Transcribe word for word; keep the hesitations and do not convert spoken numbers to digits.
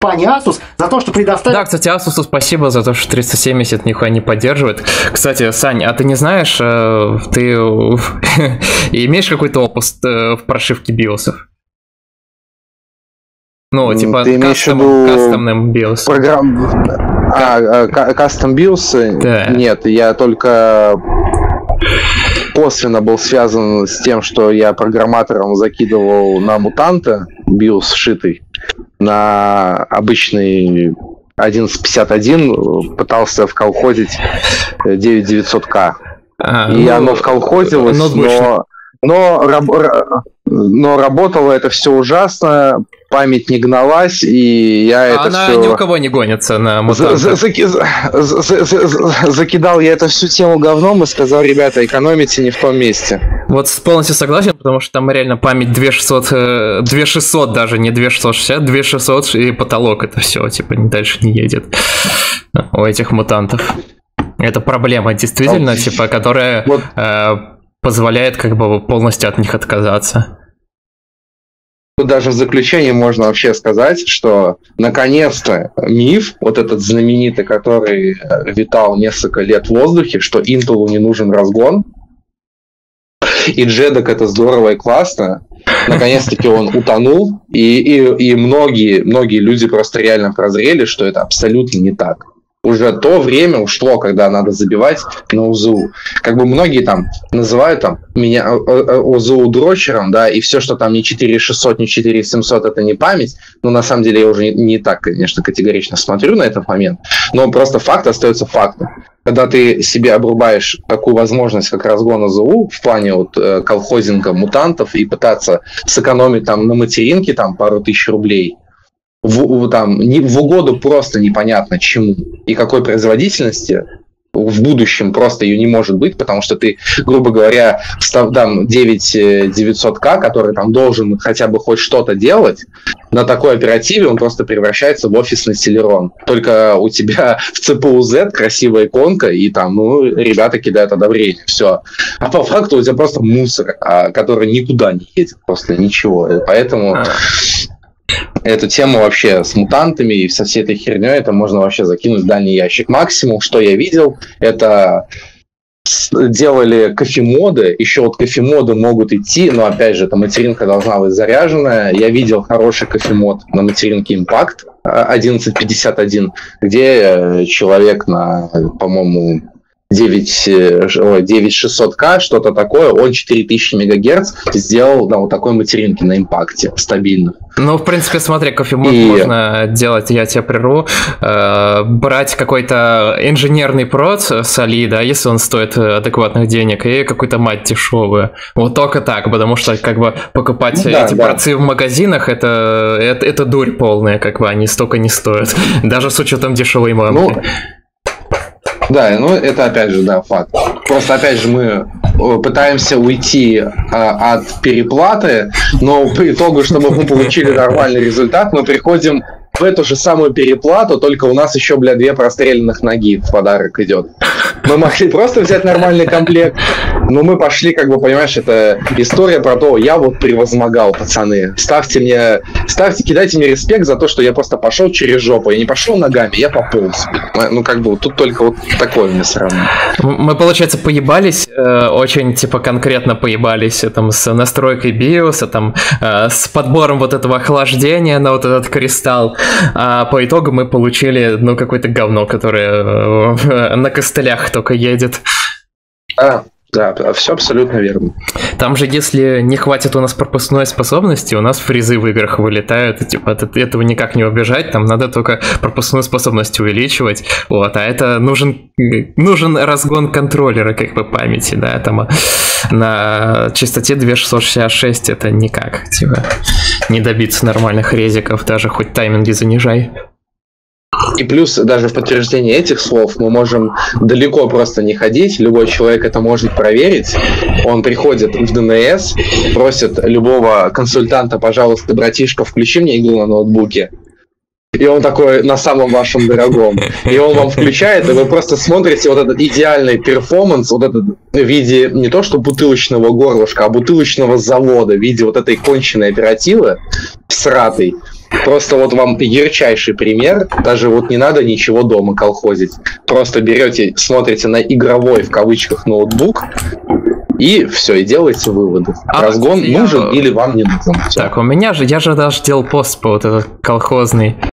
компания Asus за то, что предоставила... Да, кстати, Asus спасибо за то, что триста семьдесят нихуя не поддерживает. Кстати, Сань, а ты не знаешь, ты имеешь какой-то опыт в прошивке биосов? Ну, типа кастом, кастомным биос. Программ... А, кастом биосы? Да. Нет, я только косвенно был связан с тем, что я программатором закидывал на мутанта биос сшитый, на обычный одиннадцать пятьдесят один, пытался вколхозить девять девятьсот ка. А, и ну, оно вколхозилось, но... Но, раб, но работало это все ужасно, память не гналась, и я а это она все... ни у кого не гонится на мутантах. За, за, за, за, за, закидал я эту всю тему говном и сказал, ребята, экономите не в том месте. Вот полностью согласен, потому что там реально память две шестьсот, две шестьсот даже, не две шестьсот шестьдесят, две шестьсот и потолок, это все, типа, дальше не едет у этих мутантов. Это проблема, действительно, типа, которая... Вот. Э, позволяет как бы полностью от них отказаться. Тут даже в заключение можно вообще сказать, что наконец-то миф, вот этот знаменитый, который витал несколько лет в воздухе, что Intel не нужен разгон, и джедок это здорово и классно, наконец-таки он утонул, и, и, и многие, многие люди просто реально прозрели, что это абсолютно не так. Уже то время ушло, когда надо забивать на УЗУ. Как бы многие там называют там меня УЗУ дрочером, да, и все, что там не четыре шестьсот, не четыре семьсот, это не память. Но на самом деле я уже не, не так, конечно, категорично смотрю на этот момент. Но просто факт остается фактом. Когда ты себе обрубаешь такую возможность, как разгон УЗУ в плане вот колхозинга мутантов и пытаться сэкономить там на материнке там пару тысяч рублей, В, там, не, в угоду просто непонятно чему и какой производительности в будущем просто ее не может быть, потому что ты, грубо говоря, встав, там, девять девятьсот ка, который там должен хотя бы хоть что-то делать, на такой оперативе он просто превращается в офисный Celeron. Только у тебя в си пи ю Z красивая иконка, и там, ну, ребята кидают одобрение, все. А по факту у тебя просто мусор, который никуда не едет, просто ничего. Поэтому... Эту тему вообще с мутантами и со всей этой херней это можно вообще закинуть в дальний ящик. Максимум, что я видел, это делали кофемоды. Еще вот кофемоды могут идти, но опять же, эта материнка должна быть заряженная. Я видел хороший кофемод на материнке Impact одиннадцать пятьдесят один, где человек на, по-моему, девять шестьсот ка, что-то такое, он четыре тысячи мегагерц сделал на вот такой материнке на импакте, стабильно. Ну, в принципе, смотри, кофемод и... можно делать, я тебя прерву, э, брать какой-то инженерный прод соли, да, если он стоит адекватных денег, и какую-то мать дешевую. Вот только так, потому что, как бы, покупать ну, да, эти да. процы в магазинах, это, это, это дурь полная, как бы, они столько не стоят, даже с учетом дешевой мамки. Ну... Да, ну это опять же, да, факт. Просто опять же мы пытаемся уйти а, от переплаты, но по итогу, чтобы мы получили нормальный результат, мы приходим в эту же самую переплату, только у нас еще, бля, две простреленных ноги в подарок идет. Мы могли просто взять нормальный комплект, но мы пошли, как бы, понимаешь, это история про то, я вот превозмогал, пацаны. Ставьте мне, ставьте, кидайте мне респект за то, что я просто пошел через жопу. Я не пошел ногами, я пополз. Ну, как бы, тут только вот такое мне сравнение. Мы, получается, поебались, э, очень, типа, конкретно поебались, там, с настройкой биоса, там, э, с подбором вот этого охлаждения на вот этот кристалл. А по итогу мы получили, ну, какое-то говно, которое э, на костылях только едет. А, да, все абсолютно верно. Там же, если не хватит у нас пропускной способности, у нас фризы в играх вылетают, и, типа, от этого никак не убежать, там надо только пропускную способность увеличивать, вот, а это нужен, нужен разгон контроллера, как бы, памяти, да, там на частоте две тысячи шестьсот шестьдесят шесть это никак, типа, не добиться нормальных резиков, даже хоть тайминги занижай. И плюс, даже в подтверждение этих слов, мы можем далеко просто не ходить, любой человек это может проверить. Он приходит в ди эн эс, просит любого консультанта, пожалуйста, братишка, включи мне игру на ноутбуке. И он такой на самом вашем дорогом. И он вам включает, и вы просто смотрите вот этот идеальный перформанс, вот этот в виде не то что бутылочного горлышка, а бутылочного завода, в виде вот этой конченной оперативы, всратой. Просто вот вам ярчайший пример. Даже вот не надо ничего дома колхозить. Просто берете, смотрите на игровой, в кавычках, ноутбук, и все, и делаете выводы. А, Разгон я... нужен или вам не нужен. Всё. Так, у меня же, я же даже делал пост по вот этот колхозный.